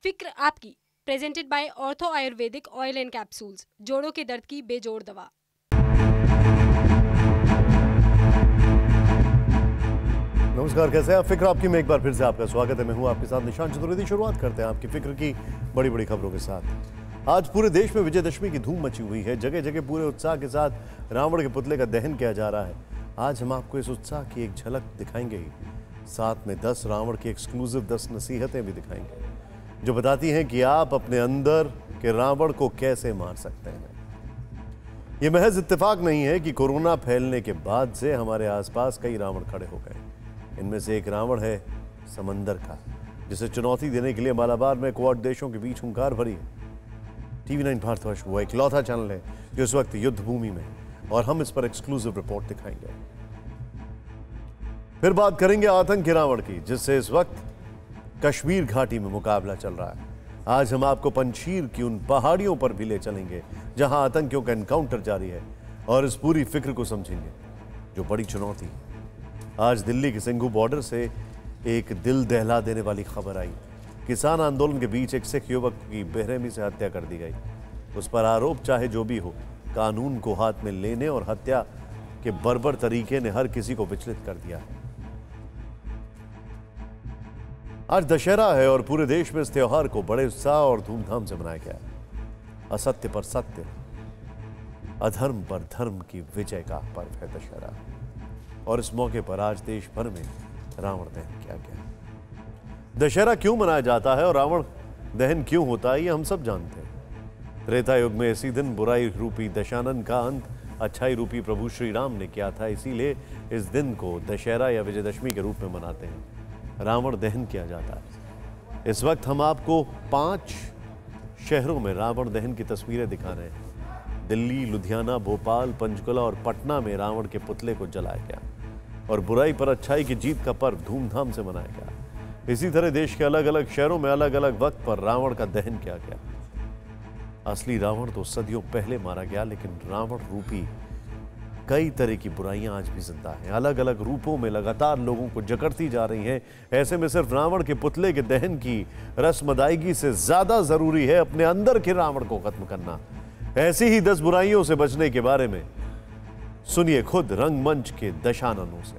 फिक्र आपकी, presented by ortho Ayurvedic oil and capsules, जोड़ों के दर्द की बेजोड़ दवा। नमस्कार, कैसे हैं आप? फिक्र आपकी में एक बार फिर से आपका स्वागत है। मैं हूं आपके साथ निशान चतुर्वेदी। शुरुआत करते हैं आपकी फिक्र की बड़ी बड़ी खबरों के साथ। आज पूरे देश में विजयदशमी की धूम मची हुई है। जगह जगह पूरे उत्साह के साथ रावण के पुतले का दहन किया जा रहा है। आज हम आपको इस उत्साह की एक झलक दिखाएंगे ही, साथ में 10 रावण की एक्सक्लूसिव 10 नसीहतें भी दिखाएंगे जो बताती हैं कि आप अपने अंदर के रावण को कैसे मार सकते हैं। यह महज इत्तेफाक नहीं है कि कोरोना फैलने के बाद से हमारे आसपास कई रावण खड़े हो गए। इनमें से एक रावण है समंदर का, जिसे चुनौती देने के लिए मालाबार में क्वाड देशों के बीच हुंकार भरी है। TV9 भारतवर्ष वो इकलौता चैनल है जो इस वक्त युद्ध भूमि में, और हम इस पर एक्सक्लूसिव रिपोर्ट दिखाएंगे। फिर बात करेंगे आतंकी रावण की, जिससे इस वक्त कश्मीर घाटी में मुकाबला चल रहा है। आज हम आपको पंचशीर की उन पहाड़ियों पर भी ले चलेंगे जहां आतंकियों का एनकाउंटर जारी है, और इस पूरी फिक्र को समझेंगे जो बड़ी चुनौती। आज दिल्ली के सिंघू बॉर्डर से एक दिल दहला देने वाली खबर आई। किसान आंदोलन के बीच एक सिख युवक की बेरहमी से हत्या कर दी गई। उस पर आरोप चाहे जो भी हो, कानून को हाथ में लेने और हत्या के बर्बर तरीके ने हर किसी को विचलित कर दिया। आज दशहरा है और पूरे देश में इस त्योहार को बड़े उत्साह और धूमधाम से मनाया गया। असत्य पर सत्य, अधर्म पर धर्म की विजय का पर्व है दशहरा, और इस मौके पर आज देश भर में रावण दहन किया गया। दशहरा क्यों मनाया जाता है और रावण दहन क्यों होता है, ये हम सब जानते हैं। त्रेता युग में इसी दिन बुराई रूपी दशानन का अंत अच्छाई रूपी प्रभु श्री राम ने किया था। इसीलिए इस दिन को दशहरा या विजयदशमी के रूप में मनाते हैं। रावण दहन किया जाता है। इस वक्त हम आपको 5 शहरों में रावण दहन की तस्वीरें दिखा रहे हैं। दिल्ली, लुधियाना, भोपाल, पंचकुला और पटना में रावण के पुतले को जलाया गया और बुराई पर अच्छाई की जीत का पर्व धूमधाम से मनाया गया। इसी तरह देश के अलग अलग शहरों में अलग अलग वक्त पर रावण का दहन किया गया। असली रावण तो सदियों पहले मारा गया, लेकिन रावण रूपी कई तरह की बुराइयां आज भी जिंदा हैं। अलग अलग रूपों में लगातार लोगों को जकड़ती जा रही हैं। ऐसे में सिर्फ रावण के पुतले के दहन की रस्म अदायगी से ज्यादा जरूरी है अपने अंदर के रावण को खत्म करना। ऐसी ही 10 बुराइयों से बचने के बारे में सुनिए खुद रंगमंच के दशाननों से।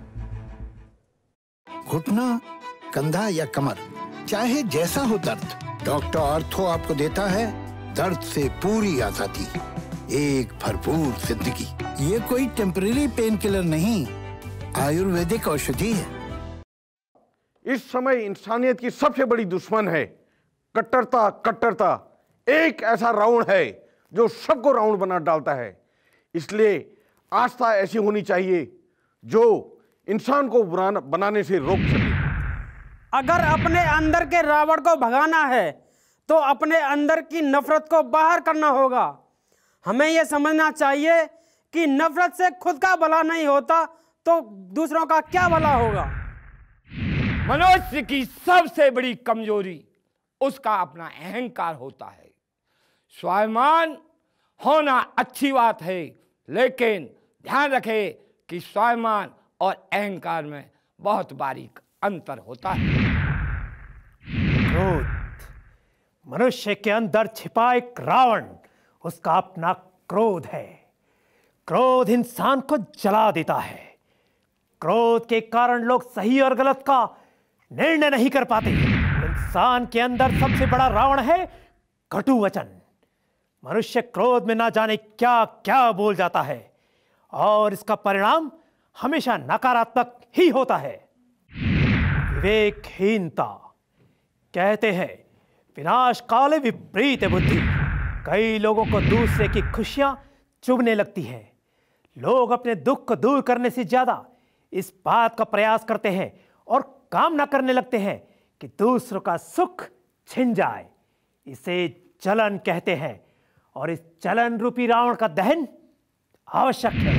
घुटना, कंधा या कमर, चाहे जैसा हो दर्द, डॉक्टर ऑर्थो आपको देता है दर्द से पूरी आजादी, एक भरपूर जिंदगी। ये कोई टेम्परेरी पेन किलर नहीं, आयुर्वेदिक औषधि है। इस समय इंसानियत की सबसे बड़ी दुश्मन है कट्टरता। कट्टरता एक ऐसा रावण है जो सबको रावण बना डालता है। इसलिए आस्था ऐसी होनी चाहिए जो इंसान को बनाने से रोक सके। अगर अपने अंदर के रावण को भगाना है तो अपने अंदर की नफरत को बाहर करना होगा। हमें यह समझना चाहिए कि नफरत से खुद का भला नहीं होता तो दूसरों का क्या भला होगा। मनुष्य की सबसे बड़ी कमजोरी उसका अपना अहंकार होता है। स्वाभिमान होना अच्छी बात है, लेकिन ध्यान रखें कि स्वाभिमान और अहंकार में बहुत बारीक अंतर होता है। क्रोध, मनुष्य के अंदर छिपा एक रावण, उसका अपना क्रोध है। क्रोध इंसान को जला देता है। क्रोध के कारण लोग सही और गलत का निर्णय नहीं कर पाते। इंसान के अंदर सबसे बड़ा रावण है कटु वचन। मनुष्य क्रोध में ना जाने क्या क्या बोल जाता है और इसका परिणाम हमेशा नकारात्मक ही होता है। विवेकहीनता, कहते हैं विनाश काले विपरीत बुद्धि। कई लोगों को दूसरे की खुशियां चुभने लगती हैं। लोग अपने दुख को दूर करने से ज्यादा इस बात का प्रयास करते हैं और कामना करने लगते हैं कि दूसरों का सुख छिन जाए। इसे जलन कहते हैं और इस जलन रूपी रावण का दहन आवश्यक है।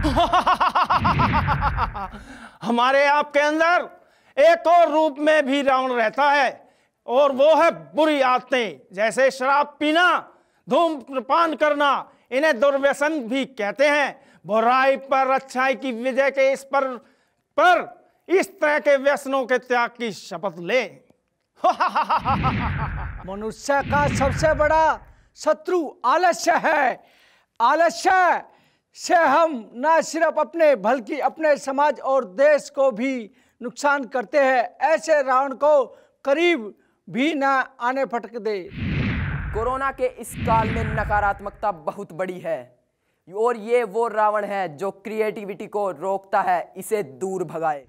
हमारे आपके अंदर एक और रूप में भी रावण रहता है, और वो है बुरी आदतें, जैसे शराब पीना, धूम्रपान करना। इन्हें दुर्व्यसन भी कहते हैं। बुराई पर अच्छाई की विजय के इस पर इस तरह के व्यसनों के त्याग की शपथ ले। मनुष्य का सबसे बड़ा शत्रु आलस्य है। आलस्य से हम न सिर्फ अपने बल्कि अपने समाज और देश को भी नुकसान करते हैं। ऐसे रावण को करीब भी न आने फटक दे। कोरोना के इस काल में नकारात्मकता बहुत बड़ी है और ये वो रावण है जो क्रिएटिविटी को रोकता है, इसे दूर भगाए।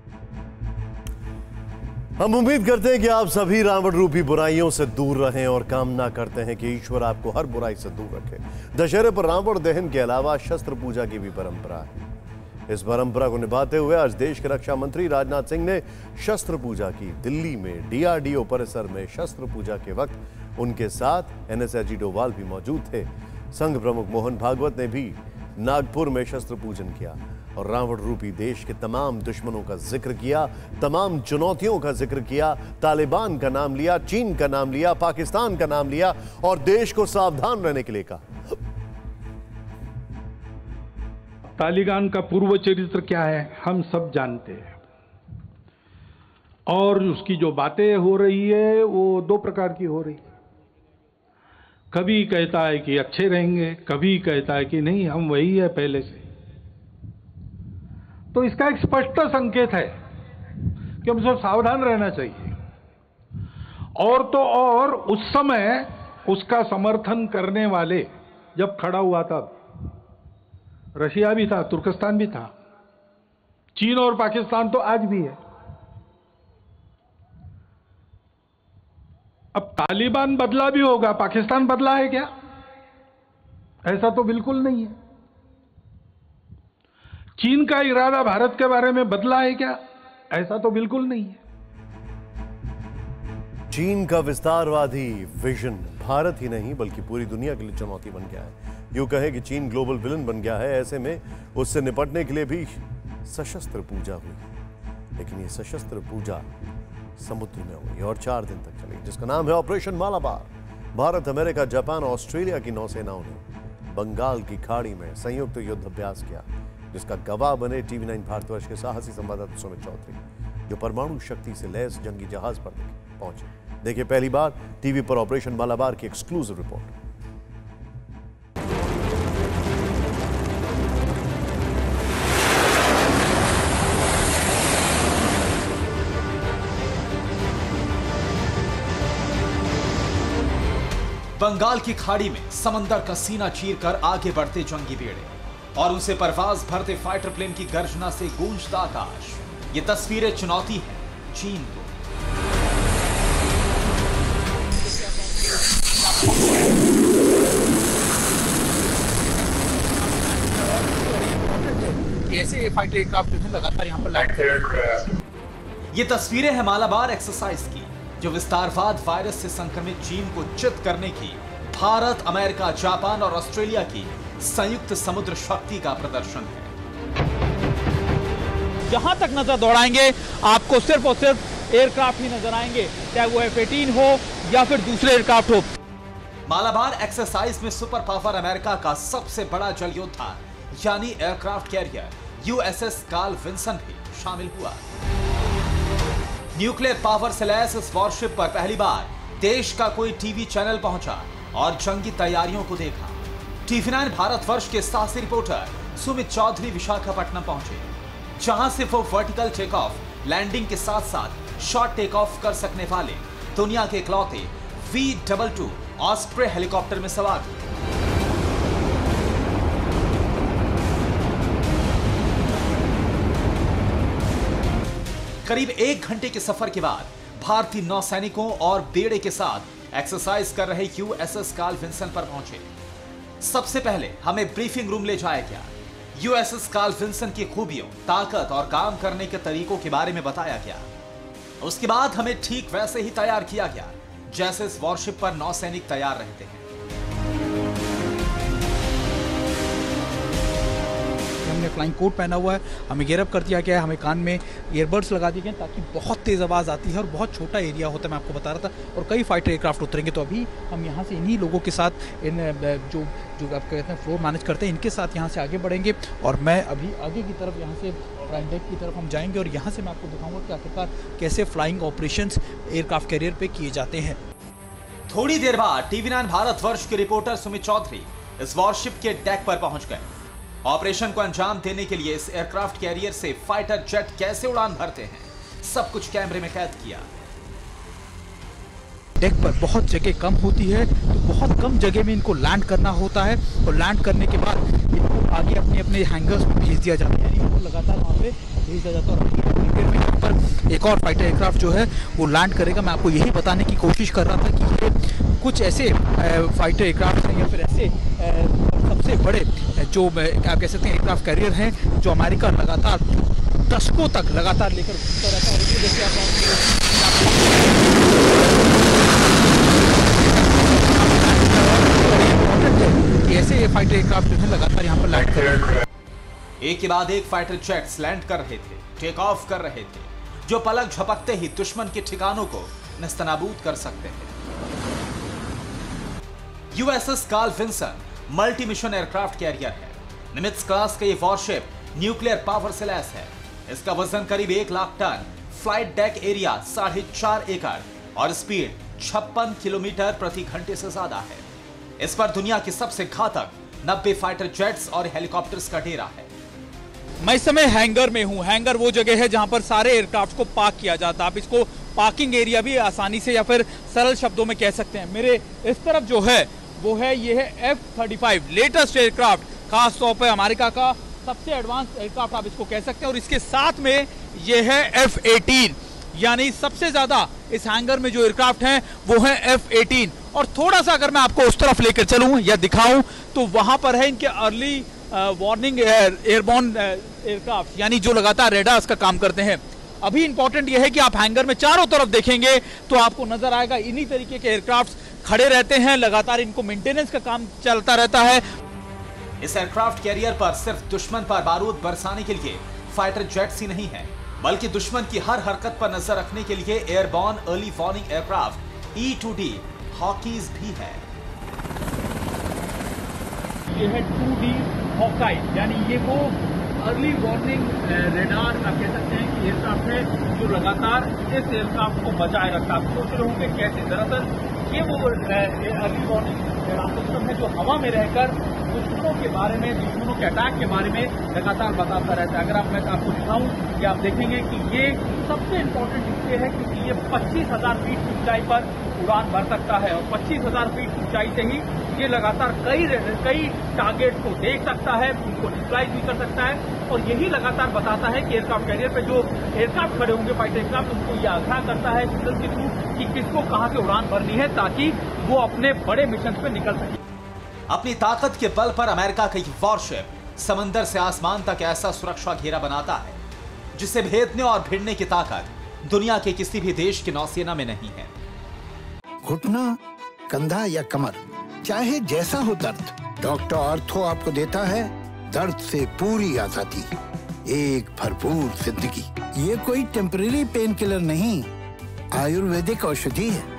हम उम्मीद करते हैं कि आप सभी रावण रूपी बुराइयों से दूर रहें और कामना करते हैं कि ईश्वर आपको हर बुराई से दूर रखे। दशहरे पर रावण दहन के अलावा शस्त्र पूजा की भी परंपरा है। इस परंपरा को निभाते हुए आज देश के रक्षा मंत्री राजनाथ सिंह ने शस्त्र पूजा की। दिल्ली में डीआरडीओ परिसर में शस्त्र पूजा के वक्त उनके साथ एनएसएजी डोभाल भी मौजूद थे। संघ प्रमुख मोहन भागवत ने भी नागपुर में शस्त्र पूजन किया और रावण रूपी देश के तमाम दुश्मनों का जिक्र किया, तमाम चुनौतियों का जिक्र किया, तालिबान का नाम लिया, चीन का नाम लिया, पाकिस्तान का नाम लिया और देश को सावधान रहने के लिए कहा। तालिबान का पूर्व चरित्र क्या है हम सब जानते हैं और उसकी जो बातें हो रही है वो दो प्रकार की हो रही है। कभी कहता है कि अच्छे रहेंगे, कभी कहता है कि नहीं हम वही है पहले से। तो इसका एक स्पष्ट संकेत है कि हम सब सावधान रहना चाहिए। और तो और उस समय उसका समर्थन करने वाले जब खड़ा हुआ था, रशिया भी था, तुर्कस्तान भी था, चीन और पाकिस्तान तो आज भी है। अब तालिबान बदला भी होगा, पाकिस्तान बदला है क्या? ऐसा तो बिल्कुल नहीं है। चीन का इरादा भारत के बारे में बदला है क्या? ऐसा तो बिल्कुल नहीं है। चीन का विस्तारवादी विजन भारत ही नहीं बल्कि पूरी दुनिया के लिए चुनौती बन गया है। यूं कहे कि चीन ग्लोबल विलन बन गया है। ऐसे में उससे निपटने के लिए भी सशस्त्र पूजा हुई, लेकिन ये सशस्त्र पूजा समुद्र में हुई और 4 दिन तक चली, जिसका नाम है operation Malabar. Bharat, America, Japan, Australia की नौसेनाओं ने बंगाल की खाड़ी में संयुक्त युद्ध अभ्यास किया, जिसका गवाह बने टीवी9 भारतवर्ष के साहसी संवाददाता सुमित चौधरी, जो परमाणु शक्ति से लैस जंगी जहाज पर पहुंचे। देखिए पहली बार टीवी पर ऑपरेशन मालाबार की एक्सक्लूसिव रिपोर्ट। बंगाल की खाड़ी में समंदर का सीना चीरकर आगे बढ़ते जंगी बेड़े और उनसे परवाज भरते फाइटर प्लेन की गर्जना से गूंजता आकाश। ये तस्वीरें चुनौती है चीन को। ऐसे फाइटर एयरक्राफ्ट लगातार यहां पर लैंड कर रहे हैं। ये तस्वीरें हैं मालाबार एक्सरसाइज की, जो विस्तारवाद वायरस से संक्रमित चीन को चित करने की भारत, अमेरिका, जापान और ऑस्ट्रेलिया की संयुक्त समुद्र शक्ति का प्रदर्शन है। जहां तक नजर दौड़ाएंगे आपको सिर्फ और सिर्फ एयरक्राफ्ट ही नजर आएंगे, चाहे वो F-18 हो या फिर दूसरे एयरक्राफ्ट हो। मालाबार एक्सरसाइज में सुपर पावर अमेरिका का सबसे बड़ा जल योद्धा यानी aircraft carrier USS Carl Vinson भी शामिल हुआ। न्यूक्लियर पावर से लैस इस वॉरशिप पर पहली बार देश का कोई टीवी चैनल पहुंचा और जंगी तैयारियों को देखा। टीवी9 भारतवर्ष के साहसी रिपोर्टर सुमित चौधरी विशाखापट्टनम पहुंचे, जहां से वो वर्टिकल टेक ऑफ, लैंडिंग के साथ साथ शॉर्ट टेक ऑफ कर सकने वाले दुनिया के इकलौते V-22 ऑस्प्रे हेलीकॉप्टर में सवार थे। करीब 1 घंटे के सफर के बाद भारतीय नौसैनिकों और बेड़े के साथ एक्सरसाइज कर रहे USS कार्ल विंसन पर पहुंचे। सबसे पहले हमें ब्रीफिंग रूम ले जाया गया। USS कार्ल विंसन की खूबियों, ताकत और काम करने के तरीकों के बारे में बताया गया। उसके बाद हमें ठीक वैसे ही तैयार किया गया जैसे इस वॉरशिप पर नौसैनिक तैयार रहते हैं। हमने फ्लाइंग कोट पहना हुआ है, हमें गियरअप कर दिया गया है, हमें कान में ईयरबड्स लगा दिए गए ताकि बहुत तेज़ आवाज़ आती है और बहुत छोटा एरिया होता है, मैं आपको बता रहा था, और कई फाइटर एयरक्राफ्ट उतरेंगे। तो अभी हम यहाँ से इन्हीं लोगों के साथ इन जो आप कहते हैं फ्लोर मैनेज करते हैं, इनके साथ यहाँ से आगे बढ़ेंगे और मैं अभी आगे की तरफ यहाँ से फ्लाइंग डेक की तरफ हम जाएंगे और यहाँ से मैं आपको दिखाऊंगा कि आखिरकार कैसे फ्लाइंग ऑपरेशंस एयरक्राफ्ट कैरियर पे किए जाते हैं। थोड़ी देर बाद TV9 भारतवर्ष के रिपोर्टर सुमित चौधरी इस वॉरशिप के डेक पर पहुंच गए। ऑपरेशन को अंजाम देने के लिए इस एयरक्राफ्ट कैरियर से फाइटर जेट कैसे उड़ान भरते हैं, सब कुछ कैमरे में कैद किया। डेक पर बहुत जगह कम होती है, तो बहुत कम जगह में इनको लैंड करना होता है और लैंड करने के बाद इनको आगे अपने अपने हैंगर्स में भेज दिया जाता है, यानी इनको लगातार वहाँ पे भेज दिया जाता है। और अभी देर में यहाँ पर एक और फाइटर एयरक्राफ्ट जो है वो लैंड करेगा। मैं आपको यही बताने की कोशिश कर रहा था कि ये कुछ ऐसे फाइटर एयरक्राफ्ट हैं या फिर ऐसे सबसे बड़े जो आप कह सकते हैं एयरक्राफ्ट कैरियर हैं जो अमेरिका लगातार दशकों तक लगातार लेकर घूमता रहता है। जैसे आप ऐसे फाइटर एयरक्राफ्ट जो है लगातार यहाँ पर लैंड कर रहे हैं। एक के बाद एक फाइटर जेट्स लैंड कर रहे थे, टेक ऑफ कर रहे थे, जो पलक झपकते ही दुश्मन के ठिकानों को नस्तनाबूद कर सकते हैं। USS Carl Vinson multi mission aircraft carrier है। निमित्ज क्लास का ये वॉरशिप न्यूक्लियर पावर से लैस है। इसका वजन करीब 1 lakh ton, flight deck area 4.5 acre और स्पीड 56 किलोमीटर प्रति घंटे से ज्यादा है। इस पर दुनिया की सबसे घातक 90 फाइटर जेट्स और हेलीकॉप्टर्स का डेरा है। मैं इस समय हैंगर में हूँ। हैंगर वो जगह है जहां पर सारे एयरक्राफ्ट को पार्क किया जाता है। आप इसको पार्किंग एरिया भी आसानी से या फिर सरल शब्दों में कह सकते हैं। मेरे इस तरफ जो है वो है ये है F-35 लेटेस्ट एयरक्राफ्ट, खास तौर पर अमेरिका का सबसे एडवांस एयरक्राफ्ट आप इसको कह सकते हैं। और इसके साथ में ये है F-18, यानी सबसे ज्यादा इस हैंगर में जो एयरक्राफ्ट हैं वो है F-18। और थोड़ा सा अगर मैं आपको उस तरफ लेकर चलूं या दिखाऊं तो वहां पर है इनके अर्ली वार्निंग एयरबॉर्न एयरक्राफ्ट, यानी जो लगातार रेडार्स का काम करते हैं। अभी इंपॉर्टेंट यह है कि आप हैंगर में चारों तरफ देखेंगे तो आपको नजर आएगा इन्हीं तरीके के एयरक्राफ्ट खड़े रहते हैं, लगातार इनको मेंटेनेंस का काम चलता रहता है। इस एयरक्राफ्ट कैरियर पर सिर्फ दुश्मन पर बारूद बरसाने के लिए फाइटर जेट्स ही नहीं है, बल्कि दुश्मन की हर हरकत पर नजर रखने के लिए airborne early warning aircraft E-2D Hawkeyes भी है। ये है 2D हॉकाई, यानी ये वो अर्ली वार्निंग रेडार आप कह सकते हैं कि एयरक्राफ्ट है जो लगातार इस एयरक्राफ्ट को बचाए रखता है। आप सोच रहे होंगे कैसे, दरअसल ये वो अर्ली वार्निंग रेडार सिस्टम है जो हवा में रहकर दुश्मनों के बारे में, दुश्मनों के अटैक के बारे में लगातार बताता रहता है। अगर मैं आपको दिखाऊं कि आप देखेंगे कि ये सबसे इम्पोर्टेंट इसलिए है क्योंकि ये 25,000 फीट की ऊंचाई पर उड़ान भर सकता है और 25,000 फीट ऊंचाई से ही ये लगातार कई टारगेट को देख सकता है, उनको डिस्प्लाइज भी कर सकता है। और यही लगातार बताता है कि एयरक्राफ्ट कैरियर पे जो एयरक्राफ्ट खड़े होंगे फाइटर एयरक्राफ्ट, उनको ये आगाह करता है सिग्नल के थ्रू कि किसको कहां से उड़ान भरनी है ताकि वो अपने बड़े मिशन पे निकल सके। अपनी ताकत के बल पर अमेरिका का ये वॉरशिप समंदर से आसमान तक ऐसा सुरक्षा घेरा बनाता है जिसे भेदने और भिड़ने की ताकत दुनिया के किसी भी देश की नौसेना में नहीं है। घुटना, कंधा या कमर, चाहे जैसा हो दर्द, डॉक्टर ऑर्थो आपको देता है दर्द से पूरी आजादी, एक भरपूर जिंदगी। ये कोई टेम्परेरी पेन किलर नहीं, आयुर्वेदिक औषधि है।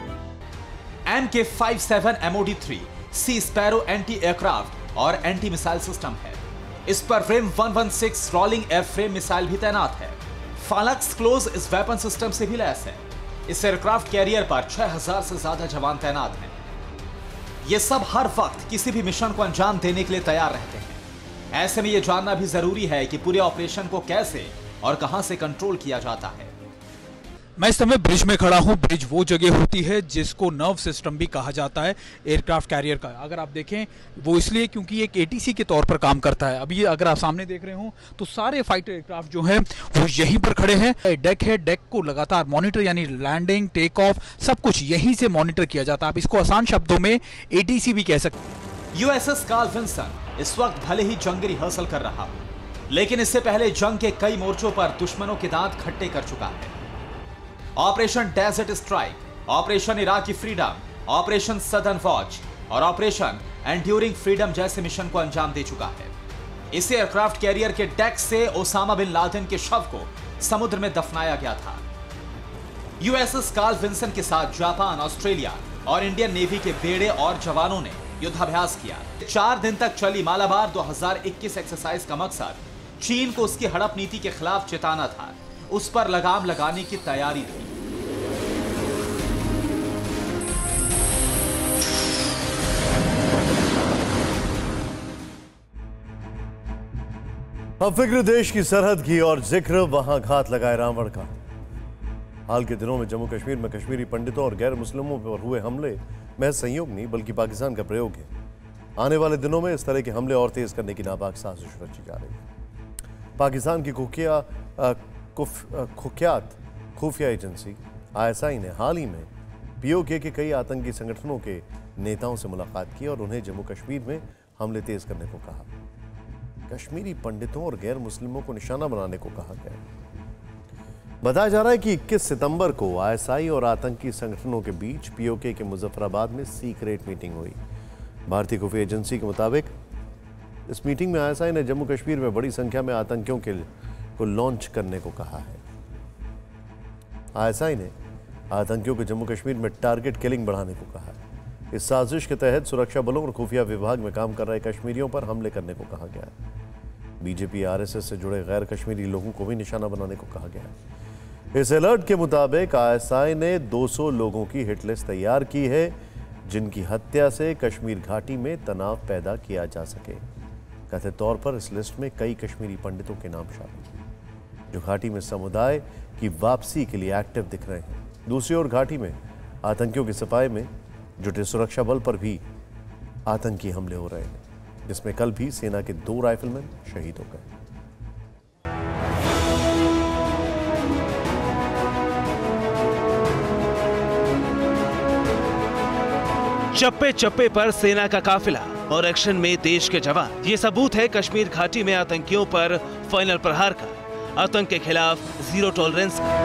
MK-57 MOD-3 sea sparrow anti aircraft और एंटी मिसाइल सिस्टम है। इस पर frame 116 rolling air frame missile भी तैनात है। फालक्स क्लोज इस वेपन सिस्टम से भी लैस है। इस एयरक्राफ्ट कैरियर पर 6000 से ज्यादा जवान तैनात हैं। ये सब हर वक्त किसी भी मिशन को अंजाम देने के लिए तैयार रहते हैं। ऐसे में यह जानना भी जरूरी है कि पूरे ऑपरेशन को कैसे और कहां से कंट्रोल किया जाता है। मैं इस समय ब्रिज में खड़ा हूं। ब्रिज वो जगह होती है जिसको नर्व सिस्टम भी कहा जाता है एयरक्राफ्ट कैरियर का। अगर आप देखें वो इसलिए क्योंकि एक ATC के तौर पर काम करता है। अभी अगर आप सामने देख रहे हो तो सारे फाइटर एयरक्राफ्ट जो हैं वो यहीं पर खड़े हैं। डेक है, डेक को लगातार मॉनिटर यानी लैंडिंग, टेक ऑफ सब कुछ यहीं से मॉनिटर किया जाता है। आप इसको आसान शब्दों में ATC भी कह सकते हैं। USS कार्ल विंसन इस वक्त भले ही जंग रिहर्सल कर रहा हो, लेकिन इससे पहले जंग के कई मोर्चों पर दुश्मनों के दांत खट्टे कर चुका है। Operation desert strike, operation Iraqi freedom, operation southern watch और ऑपरेशन एंड्यूरिंग फ्रीडम जैसे मिशन को अंजाम दे चुका है। इस एयरक्राफ्ट कैरियर के डेक से ओसामा बिन लादेन के शव को समुद्र में दफनाया गया था। यूएसएस कार्ल विंसन के साथ जापान, ऑस्ट्रेलिया और इंडियन नेवी के बेड़े और जवानों ने युद्धाभ्यास किया। 4 दिन तक चली मालाबार 2021 एक्सरसाइज का मकसद चीन को उसकी हड़प नीति के खिलाफ चेताना था, उस पर लगाम लगाने की तैयारी थी। अब फिक्र देश की सरहद की और जिक्र वहां घात लगाए रावण का। हाल के दिनों में जम्मू कश्मीर में कश्मीरी पंडितों और गैर मुस्लिमों पर हुए हमले महज संयोग नहीं बल्कि पाकिस्तान का प्रयोग है। आने वाले दिनों में इस तरह के हमले और तेज करने की नापाक साजिश रची जा रही है। पाकिस्तान की कुख्यात खुफिया एजेंसी ISI ने हाल ही में POK के कई आतंकी संगठनों के नेताओं से मुलाकात की और उन्हें जम्मू कश्मीर में हमले तेज करने को कहा। कश्मीरी पंडितों और गैर मुस्लिमों को निशाना बनाने को कहा गया। बताया जा रहा है कि 21 सितंबर को ISI और आतंकी संगठनों के बीच POK के मुजफ्फराबाद में सीक्रेट मीटिंग हुई। भारतीय खुफिया एजेंसी के मुताबिक इस मीटिंग में ISI ने जम्मू कश्मीर में बड़ी संख्या में आतंकियों को लॉन्च करने को कहा है। ISI ने आतंकियों को जम्मू कश्मीर में टारगेट किलिंग बढ़ाने को कहा है। इस साजिश के तहत सुरक्षा बलों और खुफिया विभाग में काम कर रहे कश्मीरियों पर हमले करने को कहा गया है। BJP RSS से जुड़े गैर कश्मीरी लोगों को भी निशाना बनाने को कहा गया है। इस अलर्ट के मुताबिक ISI ने 200 लोगों की हिट लिस्ट तैयार की है जिनकी हत्या से कश्मीर घाटी में तनाव पैदा किया जा सके। कथित तौर पर इस लिस्ट में कई कश्मीरी पंडितों के नाम शामिल हैं जो घाटी में समुदाय की वापसी के लिए एक्टिव दिख रहे हैं। दूसरी ओर घाटी में आतंकियों की सफाई में जुटे सुरक्षा बल पर भी आतंकी हमले हो रहे हैं, जिसमें कल भी सेना के 2 राइफलमैन शहीद हो गए। चप्पे चप्पे पर सेना का काफिला और एक्शन में देश के जवान, ये सबूत है कश्मीर घाटी में आतंकियों पर फाइनल प्रहार का, आतंक के खिलाफ जीरो टॉलरेंस का।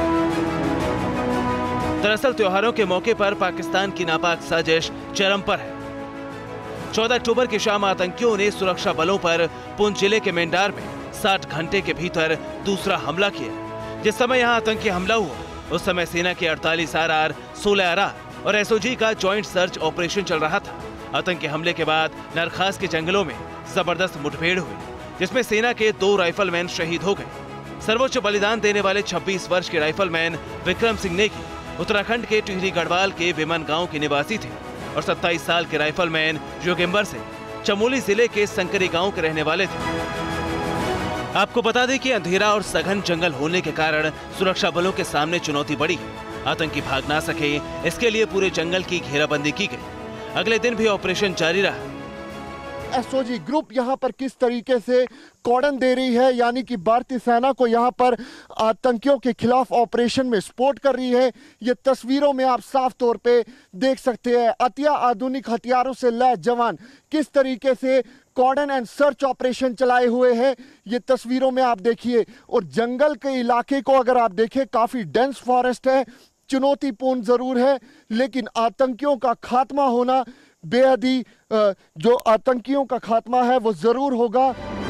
दरअसल त्योहारों के मौके पर पाकिस्तान की नापाक साजिश चरम पर है। 14 अक्टूबर की शाम आतंकियों ने सुरक्षा बलों पर पुंछ जिले के मेंडार में 60 घंटे के भीतर दूसरा हमला किया। जिस समय यहां आतंकी हमला हुआ उस समय सेना के 48 RR, 16 RR और SOG का ज्वाइंट सर्च ऑपरेशन चल रहा था। आतंकी हमले के बाद नरखास के जंगलों में जबरदस्त मुठभेड़ हुई जिसमें सेना के 2 राइफलमैन शहीद हो गए। सर्वोच्च बलिदान देने वाले 26 वर्ष के राइफलमैन विक्रम सिंह नेगी उत्तराखंड के टिहरी गढ़वाल के विमन गांव के निवासी थे और 27 साल के राइफलमैन जोगिम्बर से चमोली जिले के संकरी गांव के रहने वाले थे। आपको बता दें कि अंधेरा और सघन जंगल होने के कारण सुरक्षा बलों के सामने चुनौती बढ़ी है। आतंकी भाग ना सके इसके लिए पूरे जंगल की घेराबंदी की गई। अगले दिन भी ऑपरेशन जारी रहा। SOG ग्रुप यहाँ पर किस तरीके से कॉर्डन दे रही है, यानी कि भारतीय सेना को यहाँ पर आतंकियों के खिलाफ ऑपरेशन में सपोर्ट कर रही है। ये तस्वीरों में आप साफ तौर पे देख सकते हैं। अति आधुनिक हथियारों से लैस जवान किस तरीके से कॉर्डन एंड सर्च ऑपरेशन चलाए हुए हैं, ये तस्वीरों में आप देखिए। और जंगल के इलाके को अगर आप देखें काफी डेंस फॉरेस्ट है, चुनौतीपूर्ण जरूर है, लेकिन आतंकियों का खात्मा होना बेहद ही जो आतंकियों का खात्मा है वो जरूर होगा।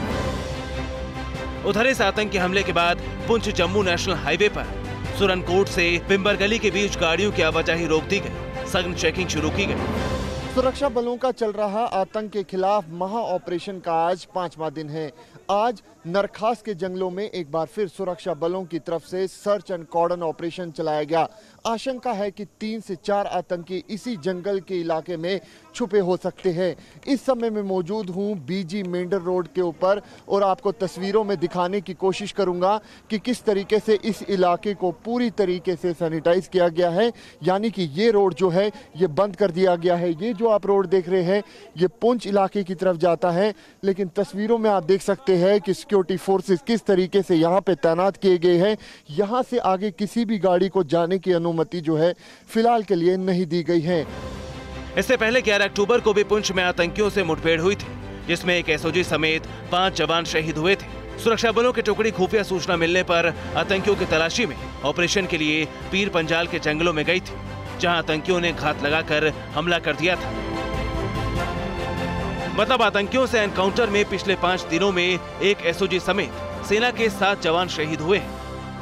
उधर इस आतंकी हमले के बाद पुंछ जम्मू नेशनल हाईवे पर सुरनकोट से पिंबर गली के बीच गाड़ियों की आवाजाही रोक दी गई। सघन चेकिंग शुरू की गई। सुरक्षा बलों का चल रहा आतंक के खिलाफ महा ऑपरेशन का आज 5वां दिन है। आज नरखास के जंगलों में एक बार फिर सुरक्षा बलों की तरफ से सर्च एंड कॉर्डन ऑपरेशन चलाया गया। आशंका है कि 3 से 4 आतंकी इसी जंगल के इलाके में छुपे हो सकते हैं। इस समय मैं मौजूद हूं BG मेंढर रोड के ऊपर और आपको तस्वीरों में दिखाने की कोशिश करूंगा कि किस तरीके से इस इलाके को पूरी तरीके से सैनिटाइज किया गया है, यानी कि ये रोड जो है ये बंद कर दिया गया है। ये जो आप रोड देख रहे हैं ये पुंछ इलाके की तरफ जाता है, लेकिन तस्वीरों में आप देख सकते हैं कि सिक्योरिटी फोर्सेस किस तरीके से यहाँ पे तैनात किए गए हैं। यहाँ से आगे किसी भी गाड़ी को जाने की अनुमति जो है फिलहाल के लिए नहीं दी गई है। इससे पहले 11 अक्टूबर को भी पुंछ में आतंकियों से मुठभेड़ हुई थी जिसमें एक SOG समेत 5 जवान शहीद हुए थे। सुरक्षा बलों की टुकड़ी खुफिया सूचना मिलने पर आतंकियों की तलाशी में ऑपरेशन के लिए पीर पंजाल के जंगलों में गई थी, जहां आतंकियों ने घात लगाकर हमला कर दिया था। मतलब आतंकियों से एनकाउंटर में पिछले 5 दिनों में एक एसओजी समेत सेना के 7 जवान शहीद हुए हैं।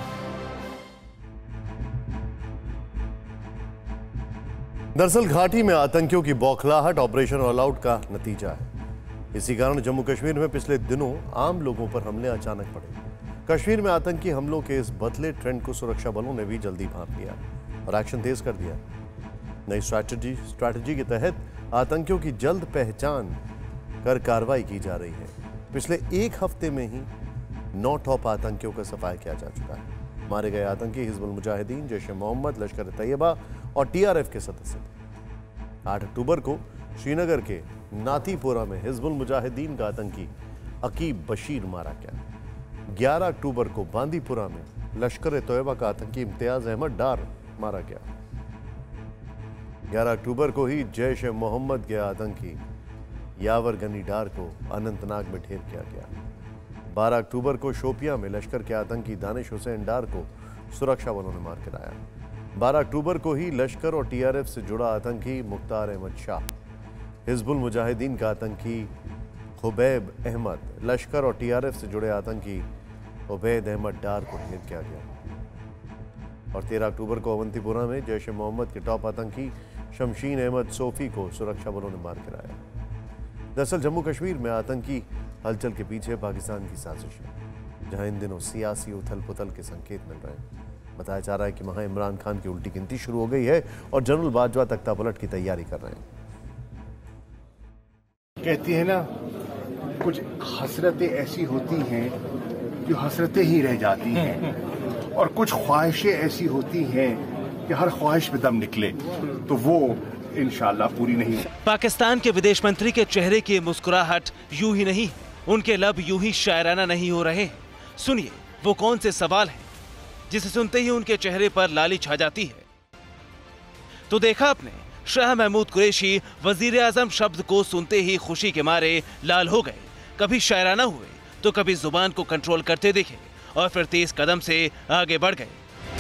दरअसल घाटी में आतंकियों की बौखलाहट ऑपरेशन ऑल आउट का नतीजा है। इसी कारण जम्मू कश्मीर में पिछले दिनों आम लोगों पर हमले अचानक पड़े। कश्मीर में आतंकी हमलों के इस बदले ट्रेंड को सुरक्षा बलों ने भी जल्दी भांप लिया और एक्शन तेज कर दिया। नई स्ट्रैटेजी के तहत आतंकियों की जल्द पहचान कर कार्रवाई की जा रही है। पिछले 1 हफ्ते में ही 9 टॉप आतंकियों का सफाया किया जा चुका है। मारे गए आतंकी हिजबुल मुजाहिदीन, जैश-ए-मोहम्मद, लश्कर-ए-तैयबा और टीआरएफ के सदस्य थे। 8 अक्टूबर को श्रीनगर के नातीपुरा में हिजबुल मुजाहिदीन का आतंकी अकीब बशीर मारा गया। 11 अक्टूबर को बांदीपुरा में लश्कर-ए-तैयबा का आतंकी इम्तियाज अहमद डार मारा गया। 11 अक्टूबर को ही जैश-ए-मोहम्मद के आतंकी यावर गनी डार को अनंतनाग में ढेर किया गया। 12 अक्टूबर को शोपियां में लश्कर के आतंकी दानिश हुसैन डार को सुरक्षा बलों ने मार गिराया। 12 अक्टूबर को ही लश्कर और टीआरएफ से जुड़ा आतंकी मुख्तार अहमद शाह, हिजबुल मुजाहिदीन का आतंकी खुबैब अहमद, लश्कर और टीआरएफ से जुड़े आतंकी उबैद अहमद डार को ढेर किया गया। और 13 अक्टूबर को अवंतीपुरा में जैश-ए-मोहम्मद के टॉप आतंकी शमशीन अहमद सोफी को सुरक्षा बलों ने मार गिराया। दरअसल जम्मू कश्मीर में आतंकी हलचल के पीछे पाकिस्तान की साजिश है, जहां इन दिनों सियासी उथल पुथल के संकेत मिल रहे हैं। बताया जा रहा है कि वहां इमरान खान की उल्टी गिनती शुरू हो गई है और जनरल बाजवा तख्ता पलट की तैयारी कर रहे हैं। कहती है ना, कुछ हसरतें ऐसी होती हैं जो हसरतें ही रह जाती हैं, और कुछ ख्वाहिशें ऐसी होती हैं कि हर ख्वाहिश में दम निकले, तो वो इंशाल्लाह पूरी नहीं। पाकिस्तान के विदेश मंत्री के चेहरे की मुस्कुराहट यूं ही नहीं, उनके लब यूं ही शायराना नहीं हो रहे। सुनिए वो कौन से सवाल हैं जिसे सुनते ही उनके चेहरे पर लाली छा जाती है। तो देखा आपने, शाह महमूद कुरैशी वजीर आजम शब्द को सुनते ही खुशी के मारे लाल हो गए। कभी शायराना हुए तो कभी जुबान को कंट्रोल करते दिखे और फिर तेज कदम से आगे बढ़ गए।